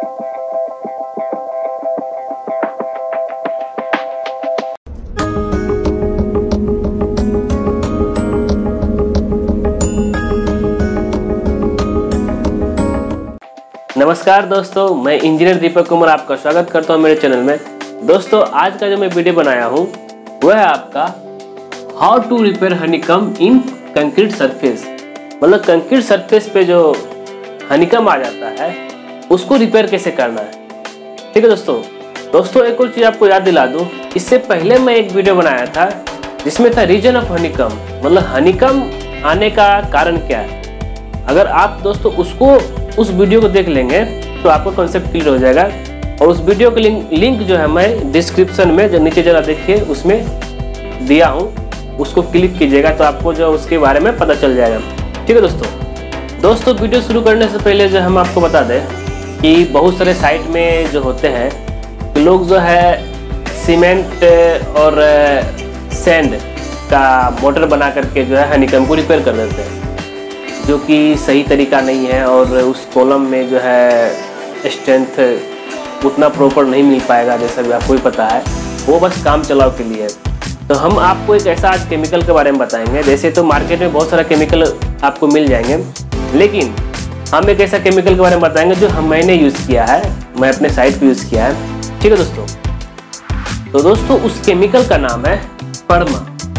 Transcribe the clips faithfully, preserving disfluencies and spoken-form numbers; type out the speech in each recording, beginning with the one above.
नमस्कार दोस्तों, मैं इंजीनियर दीपक कुमार आपका स्वागत करता हूं मेरे चैनल में। दोस्तों, आज का जो मैं वीडियो बनाया हूं वह है आपका how to repair honeycomb in concrete surface. मतलब कंक्रीट सरफेस पे जो हनीकम आ जाता है उसको रिपेयर कैसे करना है। ठीक है दोस्तों। दोस्तों एक और चीज़ आपको याद दिला दूँ, इससे पहले मैं एक वीडियो बनाया था जिसमें था रीजन ऑफ हनीकम, मतलब हनीकम आने का कारण क्या है। अगर आप दोस्तों उसको उस वीडियो को देख लेंगे तो आपको कॉन्सेप्ट क्लियर हो जाएगा। और उस वीडियो के लिंक लिंक जो है मैं डिस्क्रिप्शन में जो नीचे जरा देखिए उसमें दिया हूँ, उसको क्लिक कीजिएगा तो आपको जो उसके बारे में पता चल जाएगा। ठीक है दोस्तों। दोस्तों वीडियो शुरू करने से पहले जो हम आपको बता दें कि बहुत सारे साइट में जो होते हैं तो लोग जो है सीमेंट और सैंड का मोटर बना करके जो है हनीकम को रिपेयर कर देते हैं, जो कि सही तरीका नहीं है और उस कॉलम में जो है स्ट्रेंथ उतना प्रॉपर नहीं मिल पाएगा, जैसा भी आपको भी पता है। वो बस काम चलाव के लिए। तो हम आपको एक ऐसा आज केमिकल के बारे में बताएंगे। जैसे तो मार्केट में बहुत सारा केमिकल आपको मिल जाएंगे, लेकिन हम एक ऐसा केमिकल के बारे में बताएंगे जो हम मैंने यूज़ किया है, मैं अपने साइट पर यूज़ किया है। ठीक है दोस्तों। तो दोस्तों उस केमिकल का नाम है Perma,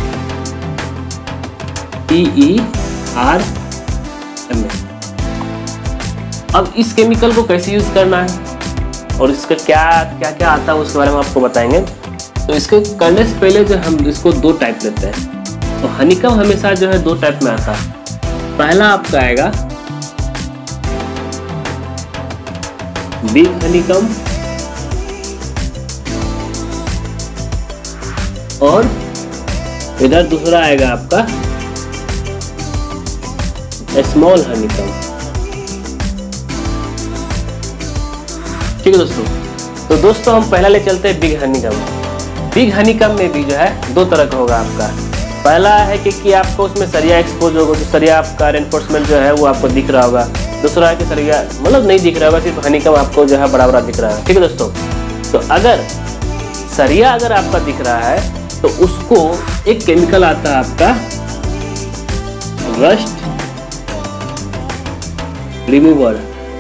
P E R M A. अब इस केमिकल को कैसे यूज करना है और इसका क्या क्या क्या आता है उसके बारे में आपको बताएंगे। तो इसके करने से पहले जो हम इसको दो टाइप लेते हैं। तो हनीकम हमेशा जो है दो टाइप में आता है। पहला आपका आएगा बिग हनीकम और इधर दूसरा आएगा आपका स्मॉल हनीकम। ठीक है दोस्तों। तो दोस्तों हम पहला ले चलते हैं बिग हनीकम। बिग हनीकम में भी जो है दो तरह का होगा आपका। पहला है कि, कि आपको उसमें सरिया एक्सपोज होगा, तो सरिया आपका रेनफोर्समेंट जो है वो आपको दिख रहा होगा। दूसरा है कि सरिया मतलब नहीं दिख रहा होगा, सिर्फ हनीकम आपको जो है बड़ा बड़ा दिख रहा है। ठीक है दोस्तों। तो अगर सरिया अगर आपका दिख रहा है तो उसको एक केमिकल आता है आपका रस्ट रिमूवर।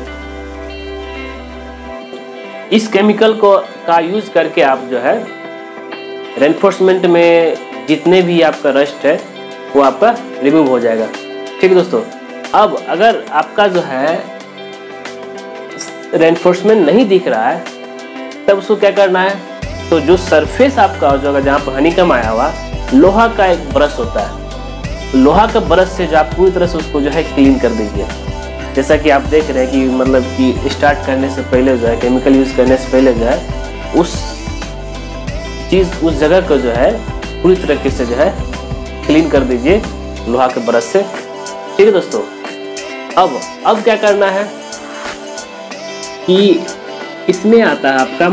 इस केमिकल को का यूज करके आप जो है रेनफोर्समेंट में जितने भी आपका रस्ट है वो आपका रिमूव हो जाएगा। ठीक है दोस्तों। अब अगर आपका जो है रेनफोर्समेंट नहीं दिख रहा है तब उसको क्या करना है, तो जो सरफेस आपका हो जाएगा जहाँ पर हनीकम आया हुआ, लोहा का एक ब्रश होता है, लोहा का ब्रश से जो आप पूरी तरह से उसको जो है क्लीन कर दीजिए। जैसा कि आप देख रहे हैं कि मतलब कि स्टार्ट करने से पहले जो है केमिकल यूज़ करने से पहले जो है उस चीज़ उस जगह को जो है पूरी तरीके से जो है क्लीन कर दीजिए लोहा के ब्रश से। ठीक है दोस्तों। अब अब क्या करना है कि इसमें आता है आपका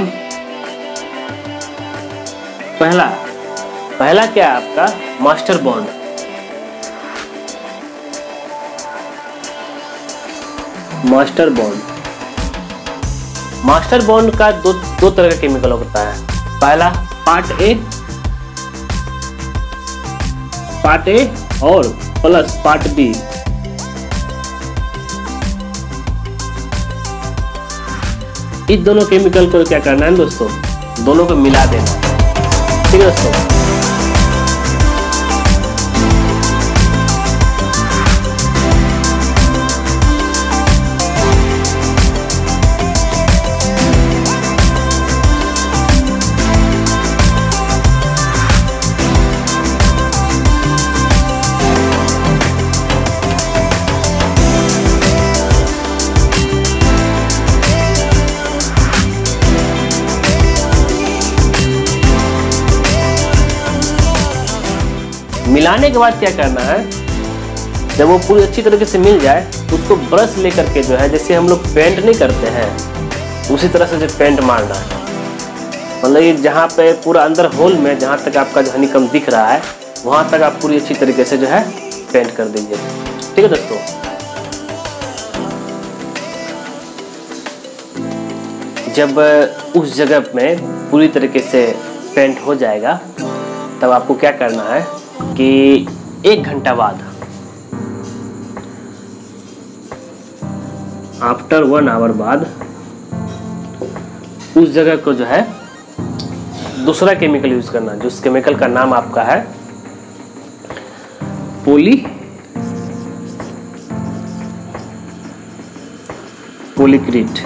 पहला पहला क्या है आपका master bond. Master bond master bond का दो दो तरह का केमिकल होता है। पहला पार्ट ए पार्ट ए और प्लस पार्ट बी। इस दोनों केमिकल को क्या करना है दोस्तों, दोनों को मिला देना। ठीक है दोस्तों। मिलाने के बाद क्या करना है, जब वो पूरी अच्छी तरीके से मिल जाए उसको ब्रश लेकर के जो है, जैसे हम लोग पेंट नहीं करते हैं उसी तरह से जो पेंट मारना है। मतलब ये जहाँ पे पूरा अंदर होल में जहाँ तक आपका जो हनीकम दिख रहा है वहाँ तक आप पूरी अच्छी तरीके से जो है पेंट कर दीजिए। ठीक है दोस्तों। जब उस जगह में पूरी तरीके से पेंट हो जाएगा तब आपको क्या करना है कि एक घंटा बाद, आफ्टर वन आवर बाद, उस जगह को जो है दूसरा केमिकल यूज करना, जिस केमिकल का नाम आपका है पोली पोलीक्रिट।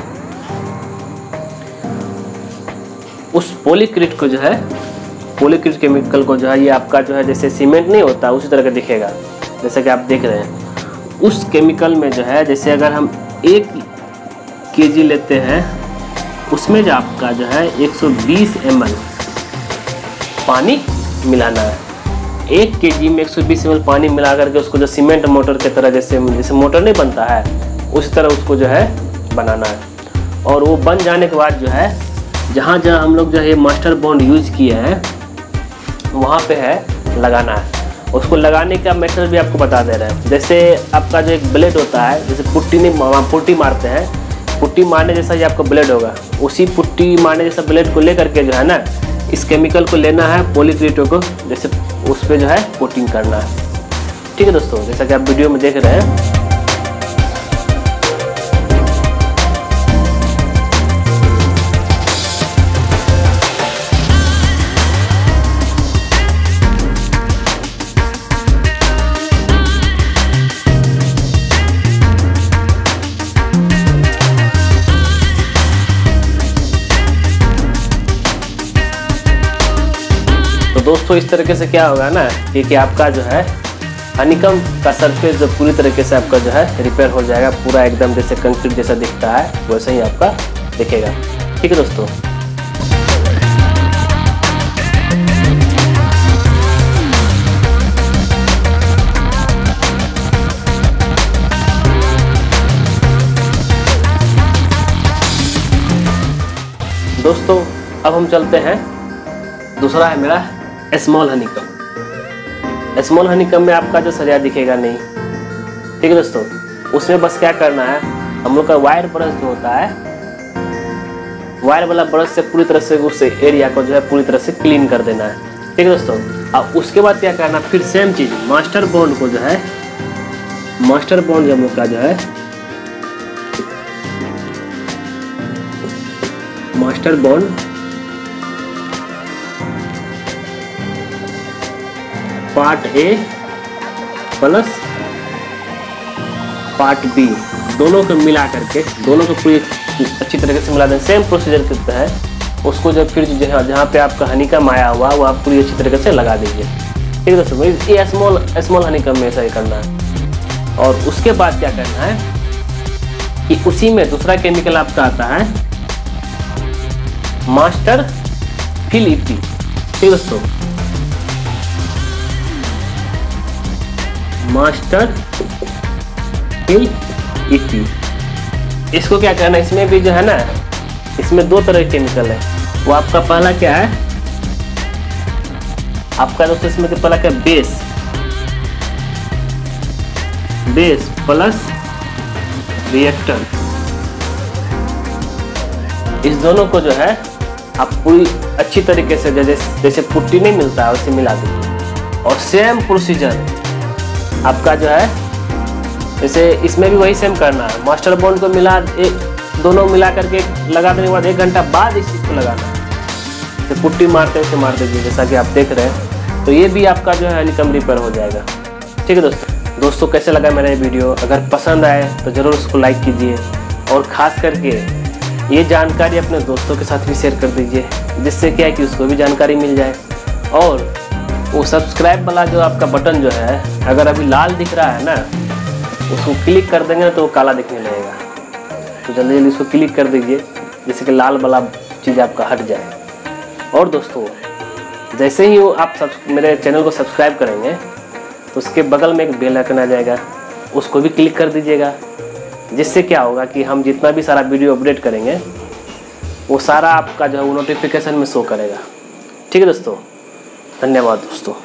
उस पोलीक्रिट को जो है, पोलीक्रिट केमिकल को जो है, ये आपका जो है जैसे सीमेंट नहीं होता उसी तरह का दिखेगा, जैसा कि आप देख रहे हैं। उस केमिकल में जो है, जैसे अगर हम एक केजी लेते हैं, उसमें जो आपका जो है एक सौ बीस एम एल पानी मिलाना है। एक केजी में एक सौ बीस एम एल पानी मिला करके उसको जो सीमेंट मोटर के तरह, जैसे जैसे मोटर नहीं बनता है उसी तरह उसको जो है बनाना है। और वो बन जाने के बाद जो है, जहाँ जहाँ हम लोग जो है मास्टर बॉन्ड यूज किए हैं वहाँ पे है लगाना है। उसको लगाने का मेथड भी आपको बता दे रहे हैं। जैसे आपका जो एक ब्लेड होता है, जैसे पुट्टी नहीं पुट्टी मारते हैं, पुट्टी मारने जैसा ही आपका ब्लेड होगा, उसी पुट्टी मारने जैसा ब्लेड को लेकर के जो है ना, इस केमिकल को लेना है, पोलीक्रिटो को, जैसे उस पर जो है कोटिंग करना है। ठीक है दोस्तों, जैसा कि आप वीडियो में देख रहे हैं। दोस्तों इस तरीके से क्या होगा ना कि, कि आपका जो है हनीकम का सरफेस जो पूरी तरीके से आपका जो है रिपेयर हो जाएगा, पूरा एकदम जैसे कंक्रीट जैसा दिखता है वैसे ही आपका दिखेगा। ठीक है दोस्तों, दोस्तों अब हम चलते हैं, दूसरा है मेरा स्मॉल हनीकम। स्मॉल हनीकम में आपका जो सरिया दिखेगा नहीं। ठीक है दोस्तों, उसमें बस क्या करना है, हम लोग का वायर ब्रश जो होता है, वायर वाला ब्रश से पूरी तरह से उस एरिया को जो है पूरी तरह से क्लीन कर देना है। ठीक है दोस्तों, अब उसके बाद क्या करना, फिर सेम चीज मास्टर बॉन्ड को जो है, मास्टर बॉन्ड हम लोग का जो है master bond part A plus part B दोनों को मिला करके, दोनों को पूरी अच्छी तरीके से मिला दें। सेम प्रोसीजर करते हैं उसको, जब फिर जहाँ जहाँ पे आपका हनीकम आया हुआ वो आप पूरी अच्छी तरीके से लगा दीजिए। ठीक है दोस्तों, ये स्मॉल स्मॉल हनीकम में ऐसा ही करना है। और उसके बाद क्या करना है कि उसी में दूसरा केमिकल आपका आता है मास्टर फिल ईपी। ठीक है दोस्तों, मास्टर फिल ईपी, इसको क्या करना है, इसमें भी जो है ना, इसमें दो तरह के केमिकल है। वो आपका पहला क्या है, आपका दोस्तों इसमें तो पहला क्या, बेस बेस प्लस रिएक्टर, इस दोनों को जो है आप पूरी अच्छी तरीके से जैसे जैसे पुट्टी नहीं मिलता है वैसे मिला दीजिए। और सेम प्रोसीजर आपका जो है, जैसे इसमें भी वही सेम करना है, मास्टर बॉन्ड को मिला एक दोनों मिला करके लगा देने के बाद एक घंटा बाद इस चीज़ को लगाना है। तो पुट्टी मारते हैं उसे मार दीजिए, जैसा कि आप देख रहे हैं। तो ये भी आपका जो है हनीकम रिपेयर हो जाएगा। ठीक है दोस्तों, दोस्तों कैसे लगा मेरा ये वीडियो, अगर पसंद आए तो ज़रूर उसको लाइक कीजिए, और ख़ास करके ये जानकारी अपने दोस्तों के साथ भी शेयर कर दीजिए, जिससे क्या है कि उसको भी जानकारी मिल जाए। और वो सब्सक्राइब वाला जो आपका बटन जो है, अगर अभी लाल दिख रहा है ना, उसको क्लिक कर देंगे तो वो काला दिखने लगेगा। तो जल्दी जल्दी उसको क्लिक कर दीजिए, जिससे कि लाल वाला चीज़ आपका हट जाए। और दोस्तों जैसे ही वो आप सब मेरे चैनल को सब्सक्राइब करेंगे तो उसके बगल में एक बेल आइकन आ जाएगा, उसको भी क्लिक कर दीजिएगा, जिससे क्या होगा कि हम जितना भी सारा वीडियो अपडेट करेंगे वो सारा आपका जो है वो नोटिफिकेशन में शो करेगा। ठीक है दोस्तों, धन्यवाद दोस्तों।